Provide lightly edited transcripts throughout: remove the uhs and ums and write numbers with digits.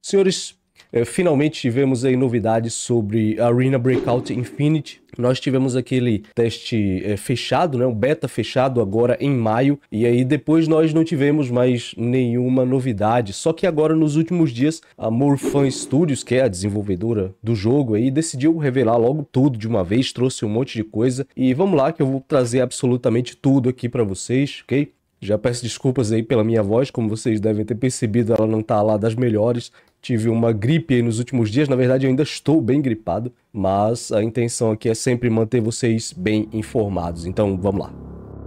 Senhores, finalmente tivemos aí novidades sobre Arena Breakout Infinity. Nós tivemos aquele teste fechado, né, um beta fechado agora em maio, e aí depois nós não tivemos mais nenhuma novidade. Só que agora nos últimos dias a Morfan Studios, que é a desenvolvedora do jogo aí, decidiu revelar logo tudo de uma vez, trouxe um monte de coisa. E vamos lá que eu vou trazer absolutamente tudo aqui para vocês, ok? Já peço desculpas aí pela minha voz, como vocês devem ter percebido, ela não tá lá das melhores. Tive uma gripe aí nos últimos dias, na verdade eu ainda estou bem gripado, mas a intenção aqui é sempre manter vocês bem informados, então vamos lá.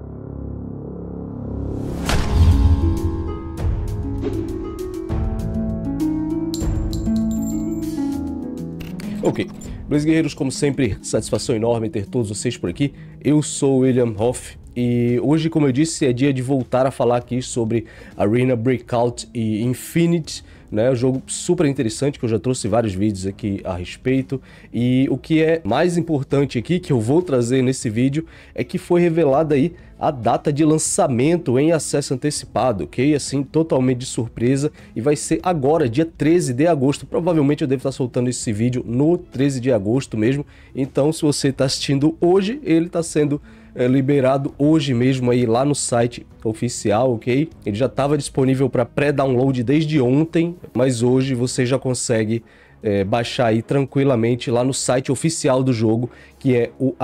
Ok, beleza, guerreiros, como sempre, satisfação enorme ter todos vocês por aqui. Eu sou o William Hoff e hoje, como eu disse, é dia de voltar a falar aqui sobre Arena Breakout e Infinity, né? Um jogo super interessante que eu já trouxe vários vídeos aqui a respeito. E o que é mais importante aqui, que eu vou trazer nesse vídeo, é que foi revelada aí a data de lançamento em acesso antecipado, ok? Assim, totalmente de surpresa, e vai ser agora, dia 13 de agosto. Provavelmente eu devo estar soltando esse vídeo no 13 de agosto mesmo, então se você está assistindo hoje, ele está sendo liberado hoje mesmo aí lá no site oficial, ok? Ele já estava disponível para pré-download desde ontem, mas hoje você já consegue baixar aí tranquilamente lá no site oficial do jogo, que é o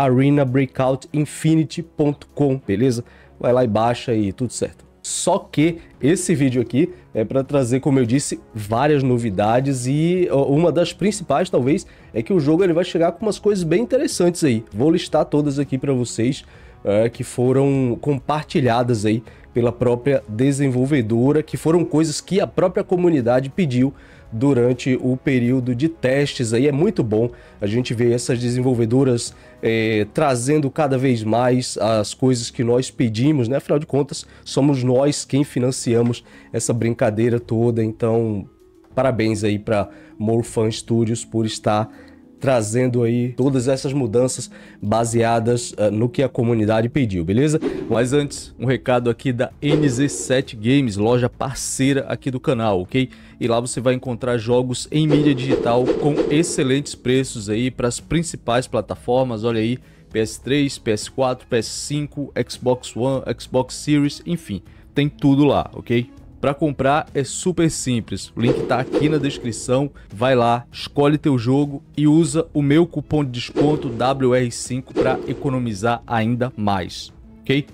arenabreakoutinfinity.com, beleza? Vai lá e baixa e tudo certo. Só que esse vídeo aqui é para trazer, como eu disse, várias novidades, e uma das principais talvez é que o jogo ele vai chegar com umas coisas bem interessantes aí. Vou listar todas aqui para vocês, que foram compartilhadas aí pela própria desenvolvedora, que foram coisas que a própria comunidade pediu durante o período de testes. Aí é muito bom a gente ver essas desenvolvedoras trazendo cada vez mais as coisas que nós pedimos, né? Afinal de contas, somos nós quem financiamos essa brincadeira toda. Então, parabéns aí para Morfan Studios por estar trazendo aí todas essas mudanças baseadas no que a comunidade pediu, beleza? Mas antes, um recado aqui da NZ7 Games, loja parceira aqui do canal, ok? E lá você vai encontrar jogos em mídia digital com excelentes preços aí para as principais plataformas, olha aí, PS3, PS4, PS5, Xbox One, Xbox Series, enfim, tem tudo lá, ok? Para comprar é super simples, o link tá aqui na descrição, vai lá, escolhe teu jogo e usa o meu cupom de desconto WR5 para economizar ainda mais, ok?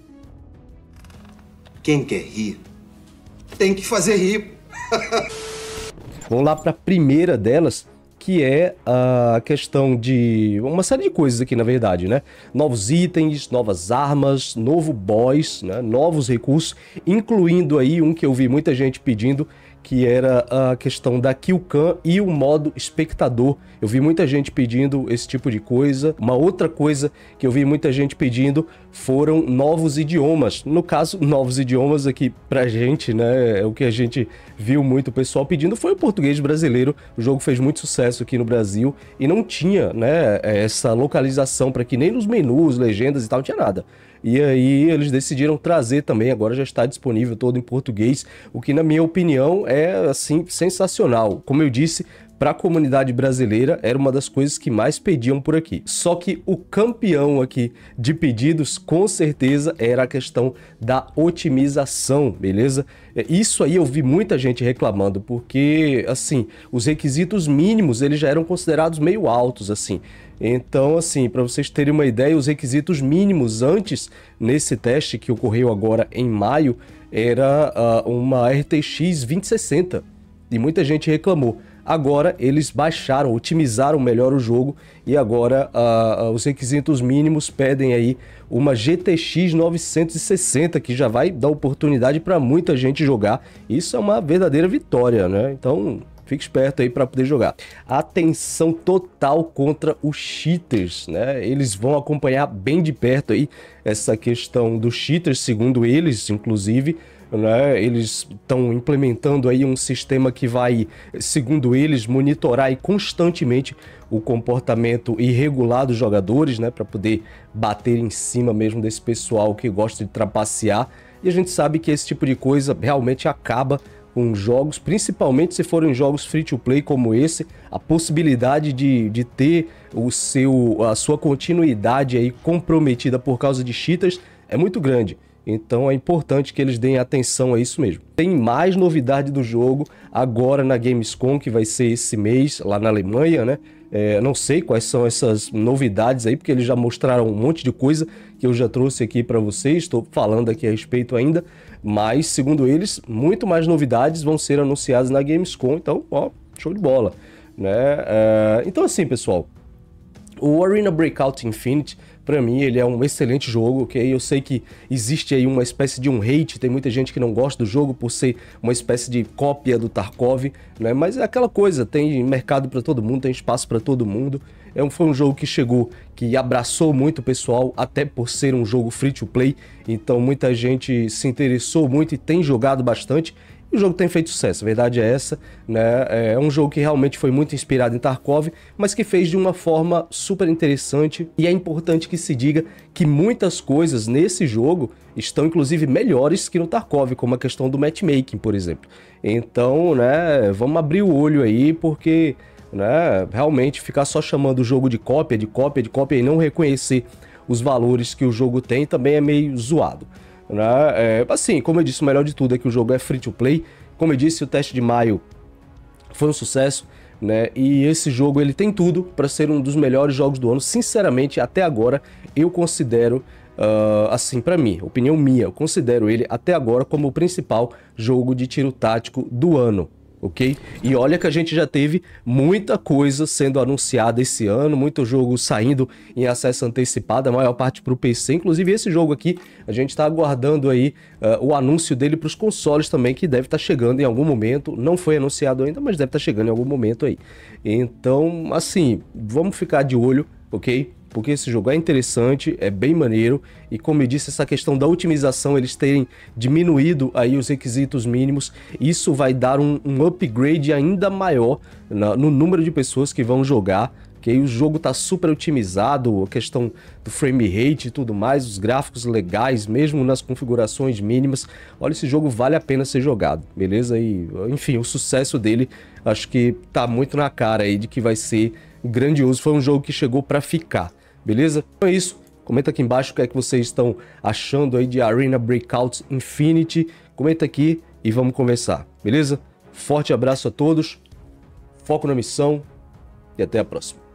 Quem quer rir, tem que fazer rir. Vamos lá para a primeira delas, que é a questão de uma série de coisas aqui, na verdade, né? Novos itens, novas armas, novo boss, né? Novos recursos, incluindo aí um que eu vi muita gente pedindo, que era a questão da Kill Cam e o modo espectador. Eu vi muita gente pedindo esse tipo de coisa. Uma outra coisa que eu vi muita gente pedindo foram novos idiomas. No caso, novos idiomas aqui pra gente, né? O que a gente viu muito o pessoal pedindo foi o português brasileiro. O jogo fez muito sucesso aqui no Brasil e não tinha, né, essa localização para que nem nos menus, legendas e tal, não tinha nada. E aí eles decidiram trazer também, agora já está disponível todo em português, o que na minha opinião é assim sensacional. Como eu disse, para a comunidade brasileira era uma das coisas que mais pediam por aqui. Só que o campeão aqui de pedidos com certeza era a questão da otimização, beleza? Isso aí eu vi muita gente reclamando, porque assim, os requisitos mínimos eles já eram considerados meio altos assim. Então, assim, para vocês terem uma ideia, os requisitos mínimos antes, nesse teste que ocorreu agora em maio, era uma RTX 2060. E muita gente reclamou. Agora eles baixaram, otimizaram melhor o jogo e agora os requisitos mínimos pedem aí uma GTX 960, que já vai dar oportunidade para muita gente jogar. Isso é uma verdadeira vitória, né? Então fique esperto aí para poder jogar. Atenção total contra os cheaters, né? Eles vão acompanhar bem de perto aí essa questão dos cheaters, segundo eles, inclusive, né? Eles estão implementando aí um sistema que vai, segundo eles, monitorar aí constantemente o comportamento irregular dos jogadores, né? Para poder bater em cima mesmo desse pessoal que gosta de trapacear. E a gente sabe que esse tipo de coisa realmente acaba com jogos, principalmente se forem jogos free-to-play como esse, a possibilidade de ter a sua continuidade aí comprometida por causa de cheaters é muito grande. Então é importante que eles deem atenção a isso mesmo. Tem mais novidade do jogo agora na Gamescom, que vai ser esse mês, lá na Alemanha, né? Não sei quais são essas novidades aí, porque eles já mostraram um monte de coisa que eu já trouxe aqui para vocês, estou falando aqui a respeito ainda, mas segundo eles, muito mais novidades vão ser anunciadas na Gamescom, então, ó, show de bola, né? Então assim, pessoal, o Arena Breakout Infinite, para mim, ele é um excelente jogo, ok? Eu sei que existe aí uma espécie de um hate, tem muita gente que não gosta do jogo por ser uma espécie de cópia do Tarkov, né? Mas é aquela coisa, tem mercado para todo mundo, tem espaço para todo mundo. Foi um jogo que chegou, que abraçou muito o pessoal, até por ser um jogo free to play, então muita gente se interessou muito e tem jogado bastante. E o jogo tem feito sucesso, a verdade é essa, né? É um jogo que realmente foi muito inspirado em Tarkov, mas que fez de uma forma super interessante. E é importante que se diga que muitas coisas nesse jogo estão inclusive melhores que no Tarkov, como a questão do matchmaking, por exemplo. Então, né, vamos abrir o olho aí, porque, né, realmente ficar só chamando o jogo de cópia e não reconhecer os valores que o jogo tem também é meio zoado. Assim, como eu disse, o melhor de tudo é que o jogo é free to play. Como eu disse, o teste de maio foi um sucesso, né? E esse jogo ele tem tudo para ser um dos melhores jogos do ano. Sinceramente, até agora eu considero, assim, para mim, opinião minha, eu considero ele até agora como o principal jogo de tiro tático do ano. Ok? E olha que a gente já teve muita coisa sendo anunciada esse ano, muito jogo saindo em acesso antecipado, a maior parte para o PC, inclusive esse jogo aqui, a gente está aguardando aí o anúncio dele para os consoles também, que deve estar chegando em algum momento, não foi anunciado ainda, mas deve estar chegando em algum momento aí. Então, assim, vamos ficar de olho, ok? Porque esse jogo é interessante, é bem maneiro, e como eu disse, essa questão da otimização, eles terem diminuído aí os requisitos mínimos, isso vai dar um upgrade ainda maior no número de pessoas que vão jogar, que aí o jogo tá super otimizado, a questão do frame rate e tudo mais, os gráficos legais, mesmo nas configurações mínimas. Olha, esse jogo vale a pena ser jogado, beleza? E, enfim, o sucesso dele, acho que tá muito na cara aí de que vai ser grandioso, foi um jogo que chegou para ficar. Beleza? Então é isso. Comenta aqui embaixo o que é que vocês estão achando aí de Arena Breakout Infinite. Comenta aqui e vamos conversar. Beleza? Forte abraço a todos. Foco na missão e até a próxima.